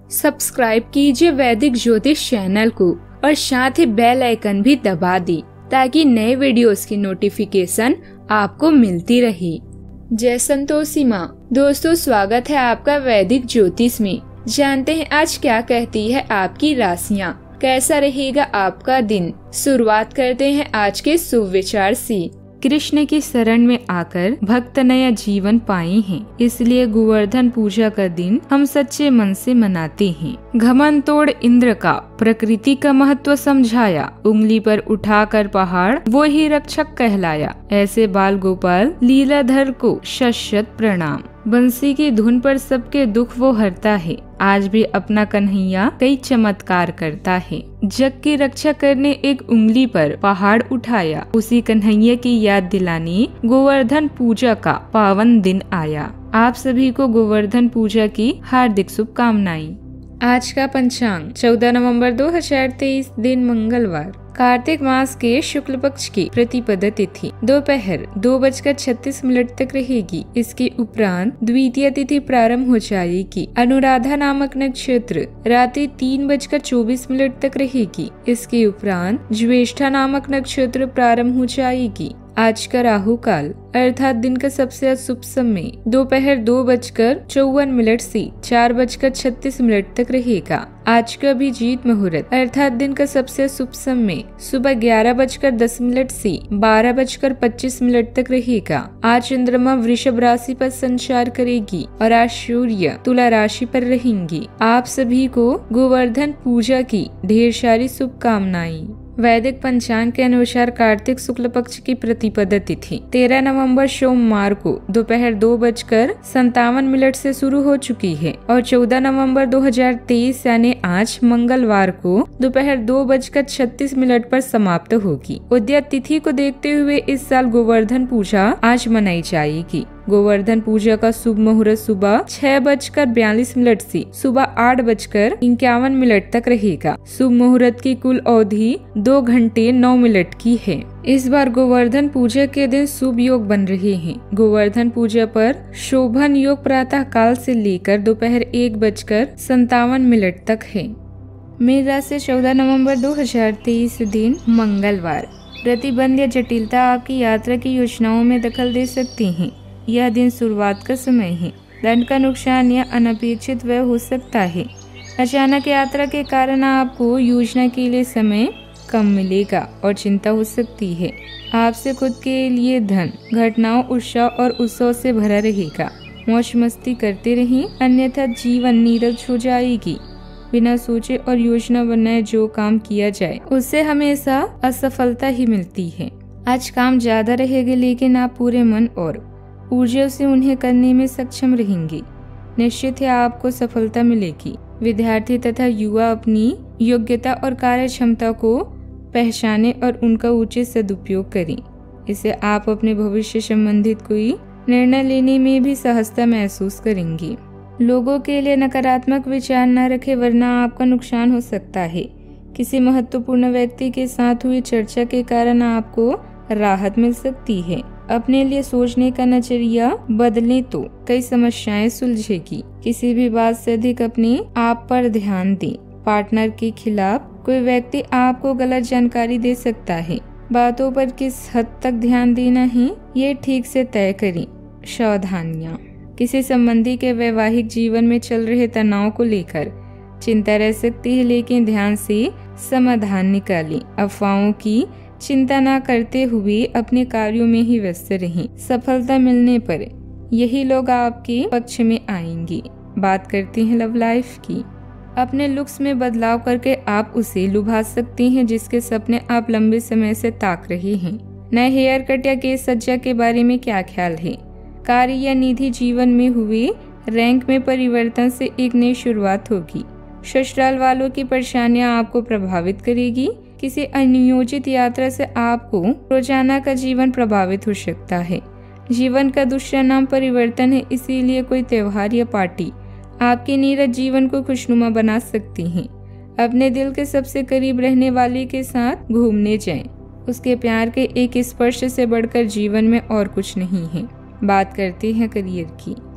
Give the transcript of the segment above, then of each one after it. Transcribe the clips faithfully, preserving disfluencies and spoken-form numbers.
Subscribe कीजिए वैदिक ज्योतिष चैनल को और साथ ही बेल आइकन भी दबा दी ताकि नए वीडियोस की नोटिफिकेशन आपको मिलती रहे। जय संतोषी माँ। दोस्तों, स्वागत है आपका वैदिक ज्योतिष में। जानते हैं आज क्या कहती है आपकी राशियाँ, कैसा रहेगा आपका दिन। शुरुआत करते हैं आज के शुभ विचार से। कृष्ण की शरण में आकर भक्त नया जीवन पाए हैं, इसलिए गोवर्धन पूजा का दिन हम सच्चे मन से मनाते हैं। घमंड तोड़ इंद्र का प्रकृति का महत्व समझाया, उंगली पर उठाकर पहाड़ वो ही रक्षक कहलाया। ऐसे बाल गोपाल लीलाधर को शत शत प्रणाम। बंसी की धुन पर सबके दुख वो हरता है, आज भी अपना कन्हैया कई चमत्कार करता है। जग की रक्षा करने एक उंगली पर पहाड़ उठाया, उसी कन्हैया की याद दिलाने गोवर्धन पूजा का पावन दिन आया। आप सभी को गोवर्धन पूजा की हार्दिक शुभकामनाएं। आज का पंचांग चौदह नवंबर दो हजार तेईस, दिन मंगलवार। कार्तिक मास के शुक्ल पक्ष की प्रतिपदा तिथि दोपहर दो बजकर छत्तीस मिनट तक रहेगी। इसके उपरांत द्वितीय तिथि प्रारंभ हो जाएगी। अनुराधा नामक नक्षत्र रात्रि तीन बजकर चौबीस मिनट तक रहेगी। इसके उपरांत ज्येष्ठा नामक नक्षत्र प्रारंभ हो जाएगी। आज का राहु काल अर्थात दिन का सबसे शुभ समय दोपहर दो बजकर चौवन मिनट से चार बजकर छत्तीस मिनट तक रहेगा। आज का अभिजीत मुहूर्त अर्थात दिन का सबसे शुभ समय सुबह ग्यारह बजकर दस मिनट से बारह बजकर पच्चीस मिनट तक रहेगा। आज चंद्रमा वृषभ राशि पर संचार करेगी और आज सूर्य तुला राशि पर रहेंगी। आप सभी को गोवर्धन पूजा की ढेर सारी शुभकामनाएं। वैदिक पंचांग के अनुसार कार्तिक शुक्ल पक्ष की प्रतिपदा तिथि तेरह नवंबर सोमवार को दोपहर दो बजकर संतावन मिनट से शुरू हो चुकी है और चौदह नवंबर दो हजार तेईस यानी आज मंगलवार को दोपहर दो बजकर छत्तीस मिनट पर समाप्त होगी। उदय तिथि को देखते हुए इस साल गोवर्धन पूजा आज मनाई जाएगी। गोवर्धन पूजा का शुभ मुहूर्त सुबह छह बजकर बयालीस मिनट से सुबह आठ बजकर इक्यावन मिनट तक रहेगा। शुभ मुहूर्त की कुल अवधि दो घंटे नौ मिनट की है। इस बार गोवर्धन पूजा के दिन शुभ योग बन रहे हैं। गोवर्धन पूजा पर शोभन योग प्रातः काल से लेकर दोपहर एक बजकर संतावन मिनट तक है। मेष राशि चौदह नवंबर दो हजार तेईस, दिन मंगलवार। प्रतिबंध या जटिलता आपकी यात्रा की योजनाओं में दखल दे सकती है। यह दिन शुरुआत का समय है। धन का नुकसान या अनपेक्षित व्यय हो सकता है। अचानक यात्रा के कारण आपको योजना के लिए समय कम मिलेगा और चिंता हो सकती है। आपसे खुद के लिए धन घटनाओं उत्साह और उत्सव से भरा रहेगा। मौज मस्ती करते रहें, अन्यथा जीवन नीरस हो जाएगी। बिना सोचे और योजना बनाए जो काम किया जाए उससे हमेशा असफलता ही मिलती है। आज काम ज्यादा रहेगा, लेकिन आप पूरे मन और ऊर्जा से उन्हें करने में सक्षम रहेंगे। निश्चित है आपको सफलता मिलेगी। विद्यार्थी तथा युवा अपनी योग्यता और कार्य क्षमता को पहचाने और उनका उचित सदुपयोग करें। इससे आप अपने भविष्य संबंधित कोई निर्णय लेने में भी सहजता महसूस करेंगे। लोगों के लिए नकारात्मक विचार न रखें, वरना आपका नुकसान हो सकता है। किसी महत्वपूर्ण व्यक्ति के साथ हुई चर्चा के कारण आपको राहत मिल सकती है। अपने लिए सोचने का नजरिया बदलें तो कई समस्याएं सुलझेगी। किसी भी बात से अधिक अपने आप पर ध्यान दें। पार्टनर के खिलाफ कोई व्यक्ति आपको गलत जानकारी दे सकता है। बातों पर किस हद तक ध्यान देना है ये ठीक से तय करें। सावधानियां। किसी संबंधी के वैवाहिक जीवन में चल रहे तनाव को लेकर चिंता रह सकती है, लेकिन ध्यान से समाधान निकालें। अफवाहों की चिंता न करते हुए अपने कार्यों में ही व्यस्त रहें। सफलता मिलने पर यही लोग आपके पक्ष में आएंगे। बात करते हैं लव लाइफ की। अपने लुक्स में बदलाव करके आप उसे लुभा सकती हैं जिसके सपने आप लंबे समय से ताक रहे हैं। नए हेयर कट या केस सज्जा के बारे में क्या ख्याल है? कार्य या निजी जीवन में हुए रैंक में परिवर्तन से एक नई शुरुआत होगी। ससुराल वालों की परेशानियां आपको प्रभावित करेगी। किसी अनियोजित यात्रा से आपको रोजाना का जीवन प्रभावित हो सकता है। जीवन का दूसरा नाम परिवर्तन है, इसीलिए कोई त्योहार या पार्टी आपके नीरस जीवन को खुशनुमा बना सकती हैं। अपने दिल के सबसे करीब रहने वाले के साथ घूमने जाएं। उसके प्यार के एक स्पर्श से बढ़कर जीवन में और कुछ नहीं है। बात करते हैं करियर की।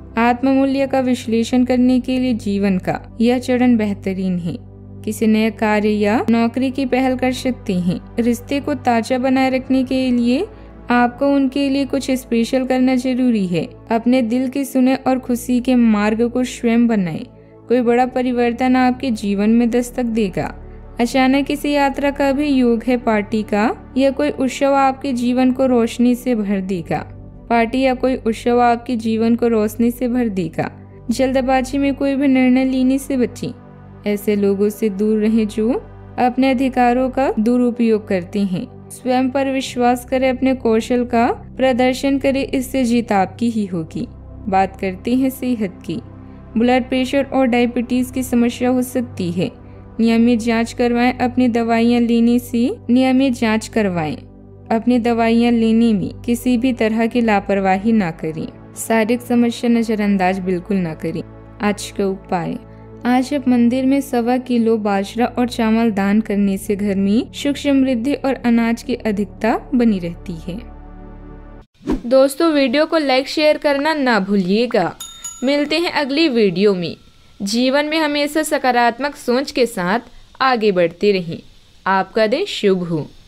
आत्ममूल्य का विश्लेषण करने के लिए जीवन का यह चरण बेहतरीन है। किसी नए कार्य या नौकरी की पहल कर सकते हैं। रिश्ते को ताजा बनाए रखने के लिए आपको उनके लिए कुछ स्पेशल करना जरूरी है। अपने दिल की सुने और खुशी के मार्ग को स्वयं बनाएं। कोई बड़ा परिवर्तन आपके जीवन में दस्तक देगा। अचानक किसी यात्रा का भी योग है। पार्टी का या कोई उत्सव आपके जीवन को रोशनी से भर देगा। पार्टी या कोई उत्सव आपके जीवन को रोशनी से भर देगा। जल्दबाजी में कोई भी निर्णय लेने से बचें। ऐसे लोगों से दूर रहें जो अपने अधिकारों का दुरुपयोग करते हैं। स्वयं पर विश्वास करें, अपने कौशल का प्रदर्शन करें, इससे जीत आपकी ही होगी। बात करते हैं सेहत की। ब्लड प्रेशर और डायबिटीज की समस्या हो सकती है। नियमित जांच करवाएं। अपनी दवाइयां लेने से नियमित जांच करवाएं। अपनी दवाइयां लेने में किसी भी तरह की लापरवाही ना करें। शारीरिक समस्या नजरअंदाज बिल्कुल ना करें। आज का उपाय, आज आप मंदिर में सवा किलो बाजरा और चावल दान करने से घर में सुख समृद्धि और अनाज की अधिकता बनी रहती है। दोस्तों, वीडियो को लाइक शेयर करना ना भूलिएगा। मिलते हैं अगली वीडियो में। जीवन में हमेशा सकारात्मक सोच के साथ आगे बढ़ते रहें। आपका दिन शुभ हो।